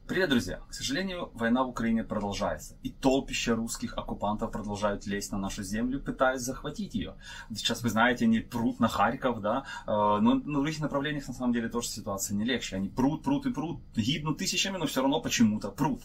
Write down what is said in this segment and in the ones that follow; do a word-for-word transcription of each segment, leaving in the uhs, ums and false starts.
Привет, друзья! К сожалению, война в Украине продолжается, и толпища русских оккупантов продолжают лезть на нашу землю, пытаясь захватить ее. Сейчас, вы знаете, они прут на Харьков, да, но на других направлениях, на самом деле, тоже ситуация не легче. Они прут, прут и прут, гибнут тысячами, но все равно почему-то прут.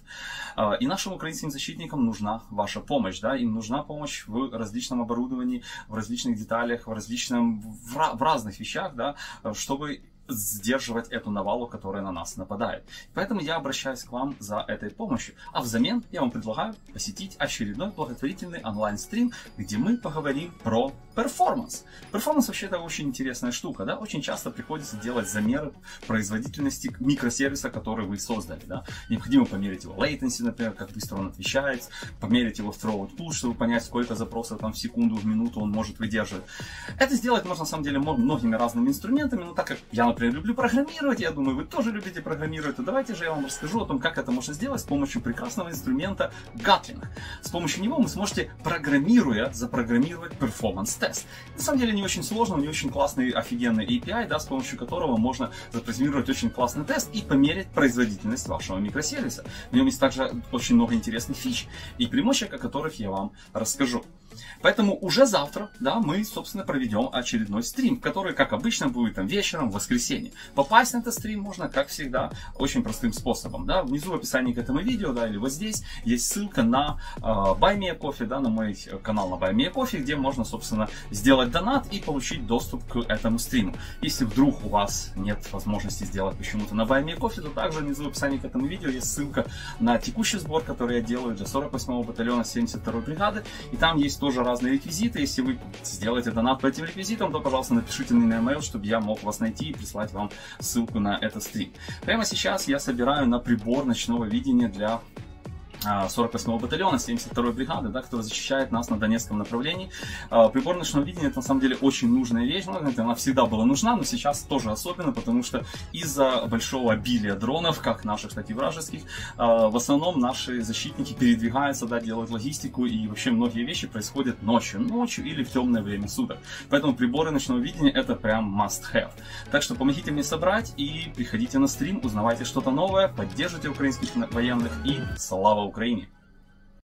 И нашим украинским защитникам нужна ваша помощь, да, им нужна помощь в различном оборудовании, в различных деталях, в различном, в разных вещах, да, чтобы сдерживать эту навалу, которая на нас нападает. Поэтому я обращаюсь к вам за этой помощью. А взамен я вам предлагаю посетить очередной благотворительный онлайн-стрим, где мы поговорим про перформанс. Перформанс вообще это очень интересная штука, да? Очень часто приходится делать замеры производительности микросервиса, который вы создали, да? Необходимо померить его latency, например, как быстро он отвечает, померить его throughput push, чтобы понять, сколько запросов там в секунду, в минуту он может выдерживать. Это сделать можно, на самом деле, многими разными инструментами, но так как я, например, люблю программировать, я думаю, вы тоже любите программировать, то давайте же я вам расскажу о том, как это можно сделать с помощью прекрасного инструмента Gatling. С помощью него вы сможете, программируя, запрограммировать перформанс-тест. На самом деле не очень сложно, у него очень классный, офигенный эй пи ай, да, с помощью которого можно запрограммировать очень классный тест и померить производительность вашего микросервиса. В нем есть также очень много интересных фич и преимуществ, о которых я вам расскажу. Поэтому уже завтра, да, мы, собственно, проведем очередной стрим, который, как обычно, будет там вечером, в воскресенье. Попасть на этот стрим можно, как всегда, очень простым способом, да. Внизу в описании к этому видео, да, или вот здесь есть ссылка на э, Buy Me a Coffee, да, на мой канал на Buy Me a Coffee, где можно, собственно, сделать донат и получить доступ к этому стриму. Если вдруг у вас нет возможности сделать почему-то на Buy Me a Coffee, то также внизу в описании к этому видео есть ссылка на текущий сбор, который я делаю для сорок восьмого батальона семьдесят второй бригады, и там есть тоже разные реквизиты. Если вы сделаете донат по этим реквизитам, то, пожалуйста, напишите мне на e-mail, чтобы я мог вас найти и прислать вам ссылку на этот стрим. Прямо сейчас я собираю на прибор ночного видения для сорок восьмого батальона семьдесят второй бригады, да, который защищает нас на Донецком направлении. Прибор ночного видения — это на самом деле очень нужная вещь, она всегда была нужна, но сейчас тоже особенно, потому что из-за большого обилия дронов, как наших, так и вражеских, в основном наши защитники передвигаются, да, делают логистику, и вообще многие вещи происходят ночью, ночью или в темное время суток. Поэтому приборы ночного видения — это прям must have. Так что помогите мне собрать и приходите на стрим, узнавайте что-то новое, поддержите украинских военных, и слава Украине!